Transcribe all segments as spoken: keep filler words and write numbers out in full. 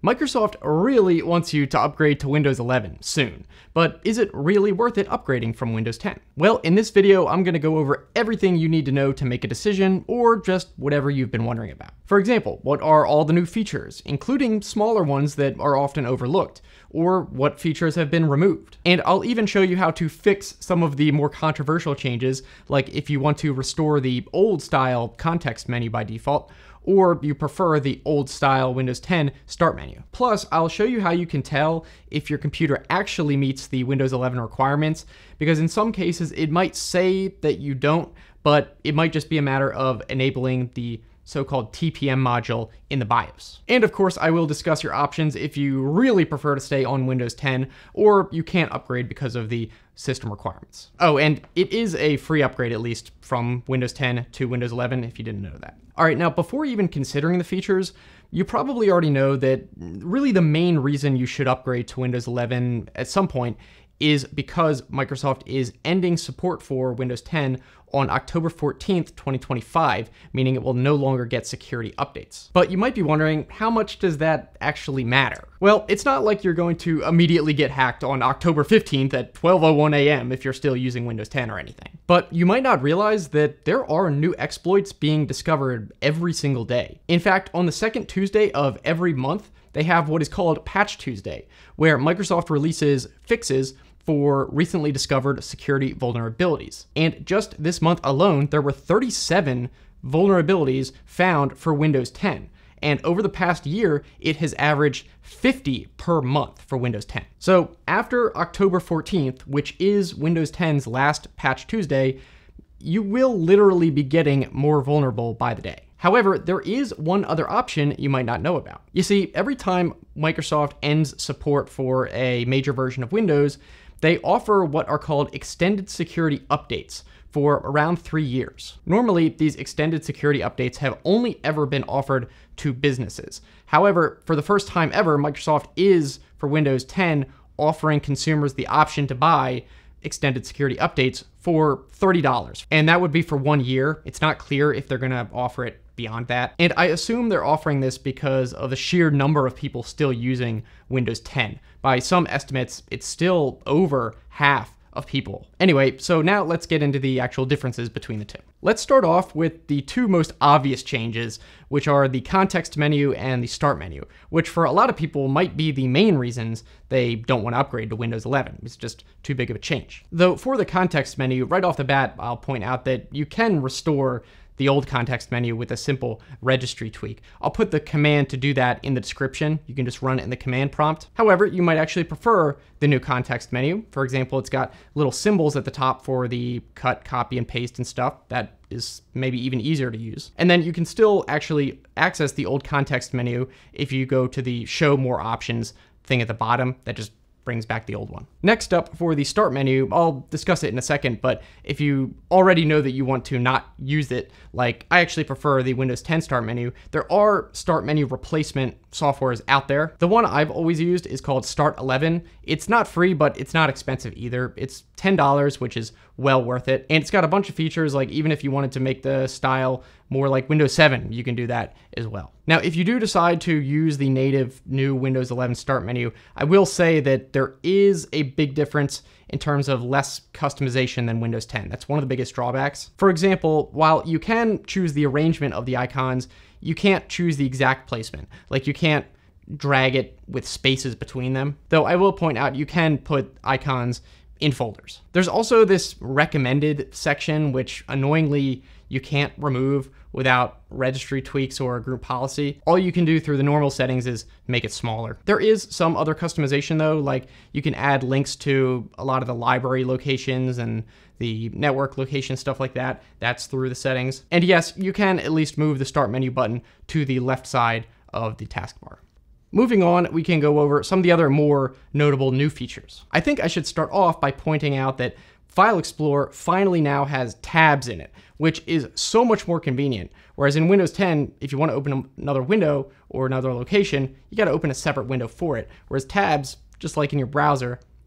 Microsoft really wants you to upgrade to Windows eleven soon, but is it really worth it upgrading from Windows ten? Well, in this video, I'm going to go over everything you need to know to make a decision, or just whatever you've been wondering about. For example, what are all the new features, including smaller ones that are often overlooked, or what features have been removed? And I'll even show you how to fix some of the more controversial changes, like if you want to restore the old style context menu by default, or you prefer the old style Windows ten start menu. Plus, I'll show you how you can tell if your computer actually meets the Windows eleven requirements, because in some cases it might say that you don't, but it might just be a matter of enabling the so-called T P M module in the BIOS. And of course, I will discuss your options if you really prefer to stay on Windows ten, or you can't upgrade because of the system requirements. Oh, and it is a free upgrade, at least from Windows ten to Windows eleven, if you didn't know that. All right, now before even considering the features, you probably already know that really the main reason you should upgrade to Windows eleven at some point is because Microsoft is ending support for Windows ten on October fourteenth, twenty twenty-five, meaning it will no longer get security updates. But you might be wondering, how much does that actually matter? Well, it's not like you're going to immediately get hacked on October fifteenth at twelve oh one a m if you're still using Windows ten or anything. But you might not realize that there are new exploits being discovered every single day. In fact, on the second Tuesday of every month, they have what is called Patch Tuesday, where Microsoft releases fixes for recently discovered security vulnerabilities. And just this month alone, there were thirty-seven vulnerabilities found for Windows ten. And over the past year, it has averaged fifty per month for Windows ten. So after October fourteenth, which is Windows ten's last Patch Tuesday, you will literally be getting more vulnerable by the day. However, there is one other option you might not know about. You see, every time Microsoft ends support for a major version of Windows, they offer what are called extended security updates for around three years. Normally, these extended security updates have only ever been offered to businesses. However, for the first time ever, Microsoft is, for Windows ten, offering consumers the option to buy extended security updates for thirty dollars. And that would be for one year. It's not clear if they're gonna offer it beyond that. And I assume they're offering this because of the sheer number of people still using Windows ten. By some estimates, it's still over half of people. Anyway, so now let's get into the actual differences between the two. Let's start off with the two most obvious changes, which are the context menu and the start menu, which for a lot of people might be the main reasons they don't want to upgrade to Windows eleven. It's just too big of a change. Though for the context menu, right off the bat, I'll point out that you can restore the old context menu with a simple registry tweak. I'll put the command to do that in the description. You can just run it in the command prompt. However, you might actually prefer the new context menu. For example, it's got little symbols at the top for the cut, copy, and paste and stuff. That is maybe even easier to use. And then you can still actually access the old context menu if you go to the show more options thing at the bottom that just brings back the old one. Next up, for the start menu, I'll discuss it in a second, but if you already know that you want to not use it, like I actually prefer the Windows ten start menu, there are start menu replacement softwares out there. The one I've always used is called Start eleven. It's not free, but it's not expensive either. It's ten dollars, which is well worth it. And it's got a bunch of features, like even if you wanted to make the style more like Windows seven, you can do that as well. Now, if you do decide to use the native new Windows eleven start menu, I will say that there is a big difference in terms of less customization than Windows ten. That's one of the biggest drawbacks. For example, while you can choose the arrangement of the icons, you can't choose the exact placement. Like you can't drag it with spaces between them. Though I will point out you can put icons in folders. There's also this recommended section, which annoyingly you can't remove without registry tweaks or a group policy. All you can do through the normal settings is make it smaller. There is some other customization though, like you can add links to a lot of the library locations and the network location, stuff like that. That's through the settings. And yes, you can at least move the start menu button to the left side of the taskbar. Moving on, we can go over some of the other more notable new features. I think I should start off by pointing out that File Explorer finally now has tabs in it, which is so much more convenient. Whereas in Windows ten, if you want to open another window or another location, you got to open a separate window for it. Whereas tabs, just like in your browser,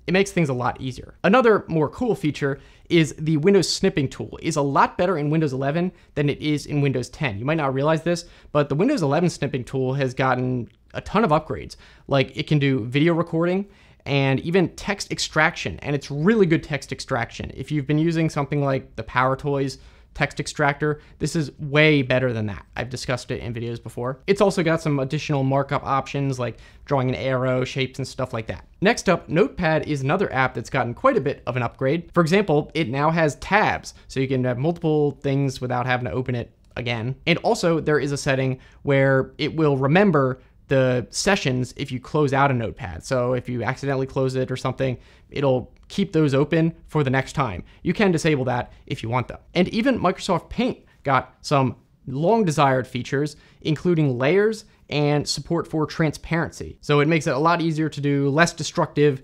It makes things a lot easier. Another more cool feature is the Windows snipping tool is a lot better in Windows eleven than it is in Windows ten. You might not realize this, but the Windows eleven snipping tool has gotten a ton of upgrades. Like it can do video recording and even text extraction, and it's really good text extraction. If you've been using something like the PowerToys text extractor, this is way better than that. I've discussed it in videos before. It's also got some additional markup options like drawing an arrow, shapes, and stuff like that. Next up, Notepad is another app that's gotten quite a bit of an upgrade. For example, it now has tabs, so you can have multiple things without having to open it again. And also there is a setting where it will remember the sessions if you close out a Notepad. So if you accidentally close it or something, it'll keep those open for the next time. You can disable that if you want though. And even Microsoft Paint got some long desired features, including layers and support for transparency. So it makes it a lot easier to do less destructive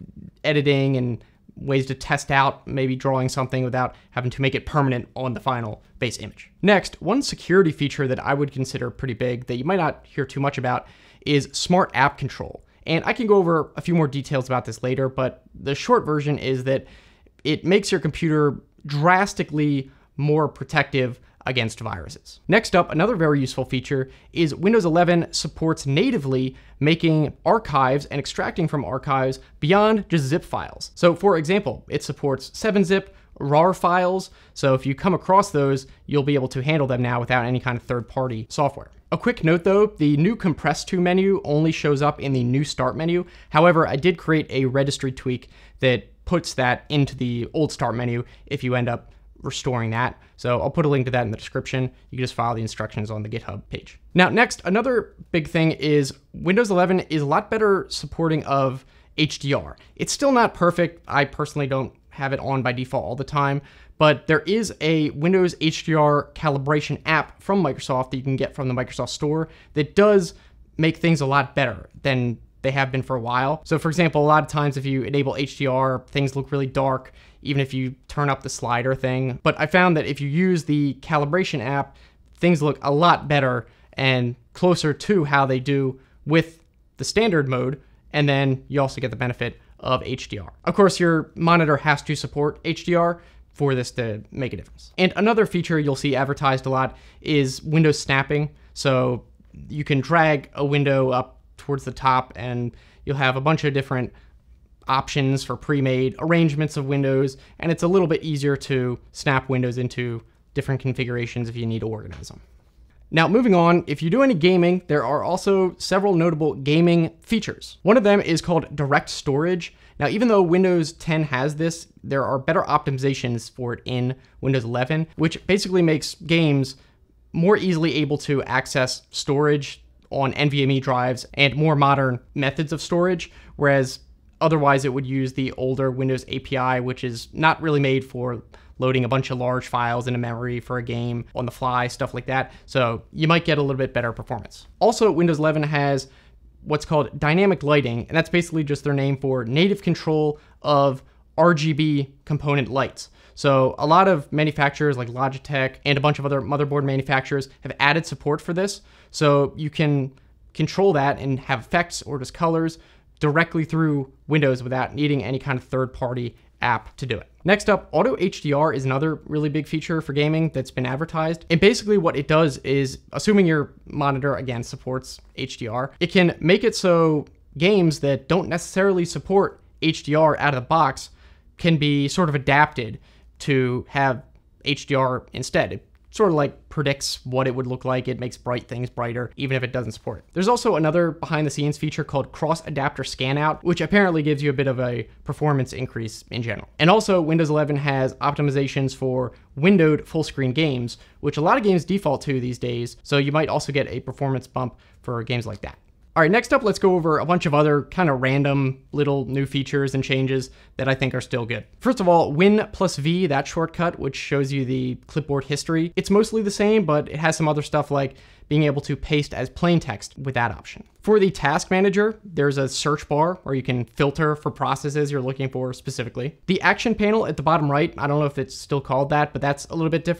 editing and ways to test out maybe drawing something without having to make it permanent on the final base image. Next, one security feature that I would consider pretty big that you might not hear too much about is Smart App Control. And I can go over a few more details about this later, but the short version is that it makes your computer drastically more protective against viruses. Next up, another very useful feature is Windows eleven supports natively making archives and extracting from archives beyond just zip files. So for example, it supports seven zip, R A R files, so if you come across those, you'll be able to handle them now without any kind of third-party software. A quick note though, the new Compress to menu only shows up in the New Start menu. However, I did create a registry tweak that puts that into the old Start menu if you end up restoring that. So I'll put a link to that in the description. You can just follow the instructions on the GitHub page. Now, next, another big thing is Windows eleven is a lot better supporting of H D R. It's still not perfect. I personally don't have it on by default all the time, but there is a Windows H D R calibration app from Microsoft that you can get from the Microsoft Store that does make things a lot better than they have been for a while. So for example, a lot of times if you enable H D R, things look really dark, even if you turn up the slider thing. But I found that if you use the calibration app, things look a lot better and closer to how they do with the standard mode. And then you also get the benefit of H D R. Of course, your monitor has to support H D R for this to make a difference. And another feature you'll see advertised a lot is Windows snapping. So you can drag a window up towards the top and you'll have a bunch of different options for pre-made arrangements of windows, and it's a little bit easier to snap windows into different configurations if you need to organize them. Now, moving on, if you do any gaming, there are also several notable gaming features. One of them is called direct storage. Now, even though Windows ten has this, there are better optimizations for it in Windows eleven, which basically makes games more easily able to access storage on NVMe drives and more modern methods of storage, whereas otherwise it would use the older Windows A P I, which is not really made for loading a bunch of large files into memory for a game on the fly, stuff like that. So you might get a little bit better performance. Also, Windows eleven has what's called dynamic lighting, and that's basically just their name for native control of R G B component lights. So a lot of manufacturers like Logitech and a bunch of other motherboard manufacturers have added support for this. So you can control that and have effects or just colors directly through Windows without needing any kind of third-party app to do it. Next up, Auto H D R is another really big feature for gaming that's been advertised. And basically what it does is, assuming your monitor, again, supports H D R, it can make it so games that don't necessarily support H D R out of the box can be sort of adapted to have H D R instead. It sort of like predicts what it would look like. It makes bright things brighter, even if it doesn't support it. There's also another behind the scenes feature called cross adapter scan out, which apparently gives you a bit of a performance increase in general. And also Windows eleven has optimizations for windowed full screen games, which a lot of games default to these days. So you might also get a performance bump for games like that. All right, next up, let's go over a bunch of other kind of random little new features and changes that I think are still good. First of all, Win plus V, that shortcut, which shows you the clipboard history. It's mostly the same, but it has some other stuff like being able to paste as plain text with that option. For the task manager, there's a search bar where you can filter for processes you're looking for specifically. The action panel at the bottom right, I don't know if it's still called that, but that's a little bit different,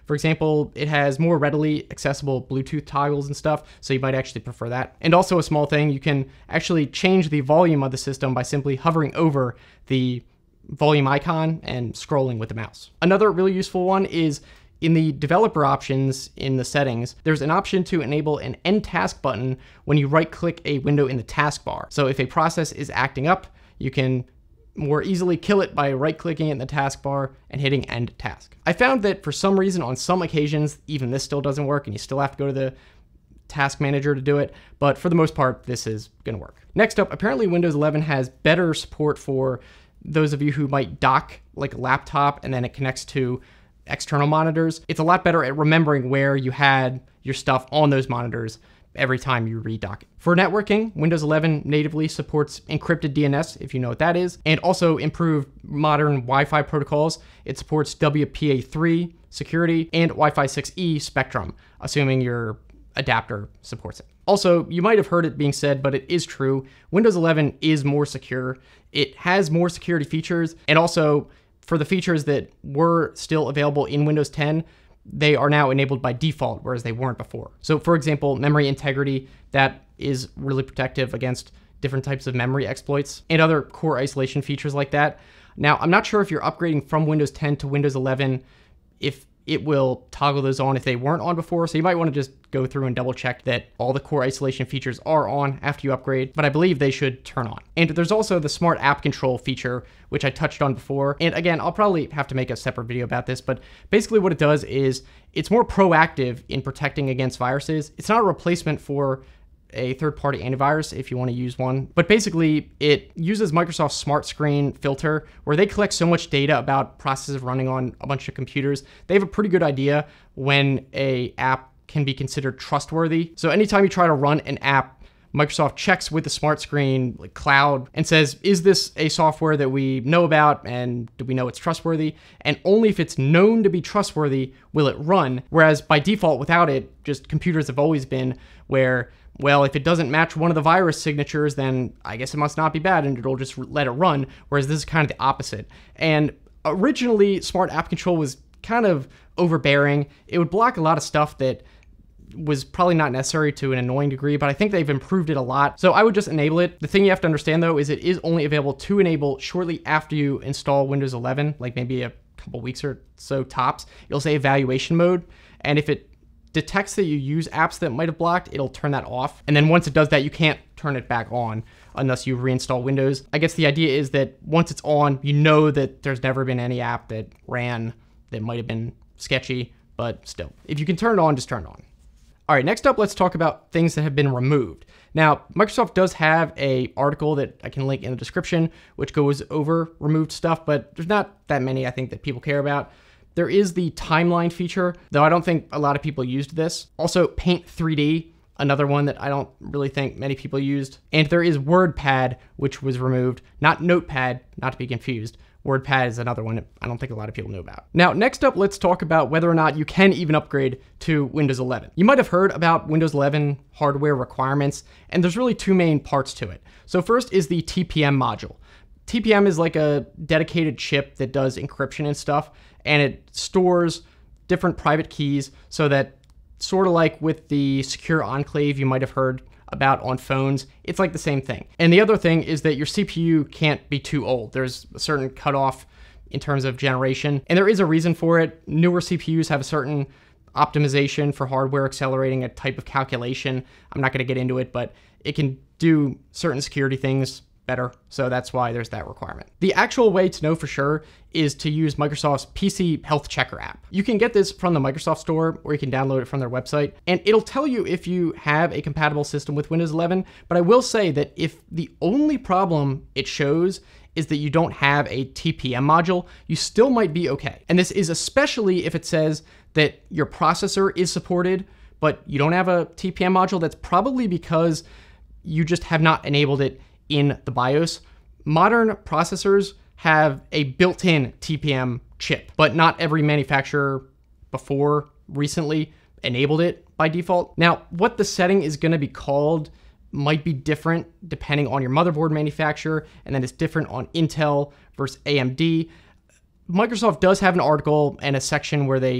For example, it has more readily accessible Bluetooth toggles and stuff, so you might actually prefer that. And also a small thing, you can actually change the volume of the system by simply hovering over the volume icon and scrolling with the mouse. Another really useful one is in the developer options in the settings, there's an option to enable an end task button when you right click a window in the taskbar. So if a process is acting up, you can more easily kill it by right clicking it in the taskbar and hitting end task. I found that for some reason on some occasions, even this still doesn't work and you still have to go to the task manager to do it, but for the most part, this is gonna work. Next up, apparently Windows eleven has better support for those of you who might dock like a laptop and then it connects to external monitors. It's a lot better at remembering where you had your stuff on those monitors every time you redock it. For networking, Windows eleven natively supports encrypted D N S, if you know what that is, and also improved modern Wi-Fi protocols. It supports W P A three security and Wi-Fi six E spectrum, assuming your adapter supports it. Also, you might have heard it being said, but it is true, Windows eleven is more secure. It has more security features, and also for the features that were still available in Windows ten, they are now enabled by default, whereas they weren't before. So for example, memory integrity, that is really protective against different types of memory exploits and other core isolation features like that. Now, I'm not sure if you're upgrading from Windows ten to Windows eleven, if it will toggle those on if they weren't on before. So you might want to just go through and double check that all the core isolation features are on after you upgrade, but I believe they should turn on. And there's also the smart app control feature, which I touched on before. And again, I'll probably have to make a separate video about this, but basically what it does is it's more proactive in protecting against viruses. It's not a replacement for a third-party antivirus if you want to use one. But basically, it uses Microsoft's Smart Screen filter, where they collect so much data about processes running on a bunch of computers. They have a pretty good idea when a app can be considered trustworthy. So anytime you try to run an app, Microsoft checks with the Smart Screen like cloud and says, is this a software that we know about and do we know it's trustworthy? And only if it's known to be trustworthy will it run. Whereas by default, without it, just computers have always been where, well, if it doesn't match one of the virus signatures, then I guess it must not be bad and it'll just let it run. Whereas this is kind of the opposite. And originally, Smart App Control was kind of overbearing. It would block a lot of stuff that was probably not necessary to an annoying degree, but I think they've improved it a lot. So I would just enable it. The thing you have to understand though is it is only available to enable shortly after you install Windows eleven, like maybe a couple weeks or so tops. It'll say evaluation mode, and if it detects that you use apps that might have blocked, it'll turn that off. And then once it does that, you can't turn it back on unless you reinstall Windows. I guess the idea is that once it's on, you know that there's never been any app that ran that might have been sketchy, but still, if you can turn it on, just turn it on. All right, next up, let's talk about things that have been removed. Now, Microsoft does have an article that I can link in the description, which goes over removed stuff, but there's not that many I think that people care about. There is the timeline feature, though I don't think a lot of people used this. Also, Paint three D, another one that I don't really think many people used. And there is WordPad, which was removed, not Notepad, not to be confused. WordPad is another one that I don't think a lot of people know about. Now, next up, let's talk about whether or not you can even upgrade to Windows eleven. You might have heard about Windows eleven hardware requirements, and there's really two main parts to it. So first is the T P M module. T P M is like a dedicated chip that does encryption and stuff, and it stores different private keys so that, sort of like with the secure enclave you might have heard about on phones, it's like the same thing. And the other thing is that your C P U can't be too old. There's a certain cutoff in terms of generation, and there is a reason for it. Newer C P Us have a certain optimization for hardware accelerating a type of calculation. I'm not gonna get into it, but it can do certain security things better, so that's why there's that requirement. The actual way to know for sure is to use Microsoft's P C Health Checker app. You can get this from the Microsoft Store, or you can download it from their website, and it'll tell you if you have a compatible system with Windows eleven, but I will say that if the only problem it shows is that you don't have a T P M module, you still might be okay. And this is especially if it says that your processor is supported, but you don't have a T P M module. That's probably because you just have not enabled it in the BIOS. Modern processors have a built-in T P M chip, but not every manufacturer before recently enabled it by default. Now, what the setting is going to be called might be different depending on your motherboard manufacturer, and then it's different on Intel versus A M D. Microsoft does have an article and a section where they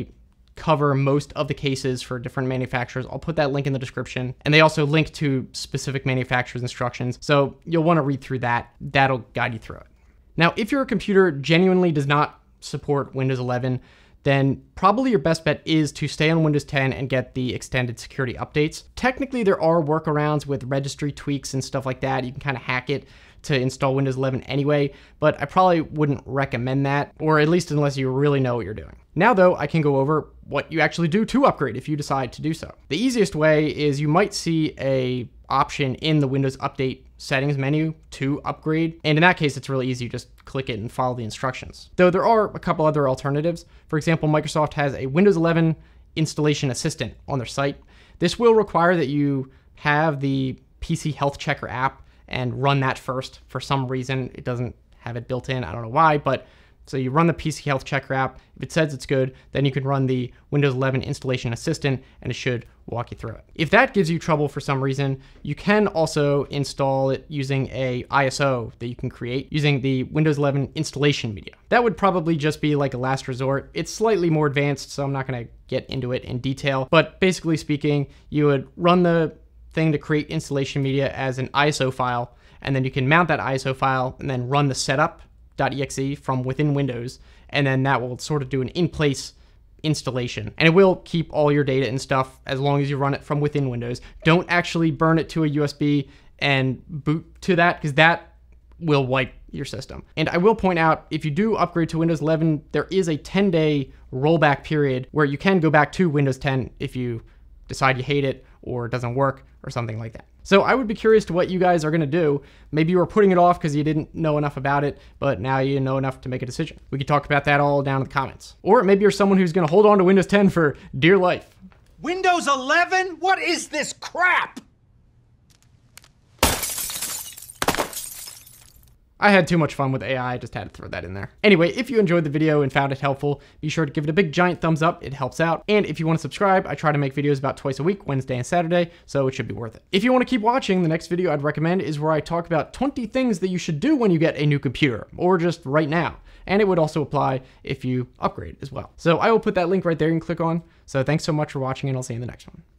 cover most of the cases for different manufacturers. I'll put that link in the description. And they also link to specific manufacturers' instructions. So you'll want to read through that. That'll guide you through it. Now, if your computer genuinely does not support Windows eleven, then probably your best bet is to stay on Windows ten and get the extended security updates. Technically, there are workarounds with registry tweaks and stuff like that. You can kind of hack it to install Windows eleven anyway, but I probably wouldn't recommend that, or at least unless you really know what you're doing. Now though, I can go over what you actually do to upgrade if you decide to do so. The easiest way is you might see a option in the Windows Update settings menu to upgrade, and in that case, it's really easy. You just click it and follow the instructions. Though there are a couple other alternatives. For example, Microsoft has a Windows eleven installation assistant on their site. This will require that you have the P C Health Checker app and run that first. For some reason, it doesn't have it built in. I don't know why, but so you run the P C Health Checker app. If it says it's good, then you can run the Windows eleven Installation Assistant, and it should walk you through it. If that gives you trouble for some reason, you can also install it using a I S O that you can create using the Windows eleven installation media. That would probably just be like a last resort. It's slightly more advanced, so I'm not going to get into it in detail. But basically speaking, you would run the thing to create installation media as an I S O file, and then you can mount that I S O file and then run the setup dot E X E from within Windows, and then that will sort of do an in-place installation. And it will keep all your data and stuff as long as you run it from within Windows. Don't actually burn it to a U S B and boot to that, because that will wipe your system. And I will point out, if you do upgrade to Windows eleven, there is a ten day rollback period where you can go back to Windows ten if you decide you hate it or it doesn't work or something like that. So I would be curious to what you guys are gonna do. Maybe you were putting it off because you didn't know enough about it, but now you know enough to make a decision. We could talk about that all down in the comments. Or maybe you're someone who's gonna hold on to Windows ten for dear life. Windows eleven? What is this crap? I had too much fun with A I, I just had to throw that in there. Anyway, if you enjoyed the video and found it helpful, be sure to give it a big giant thumbs up, it helps out. And if you want to subscribe, I try to make videos about twice a week, Wednesday and Saturday, so it should be worth it. If you want to keep watching, the next video I'd recommend is where I talk about twenty things that you should do when you get a new computer, or just right now. And it would also apply if you upgrade as well. So I will put that link right there you can click on. So thanks so much for watching, and I'll see you in the next one.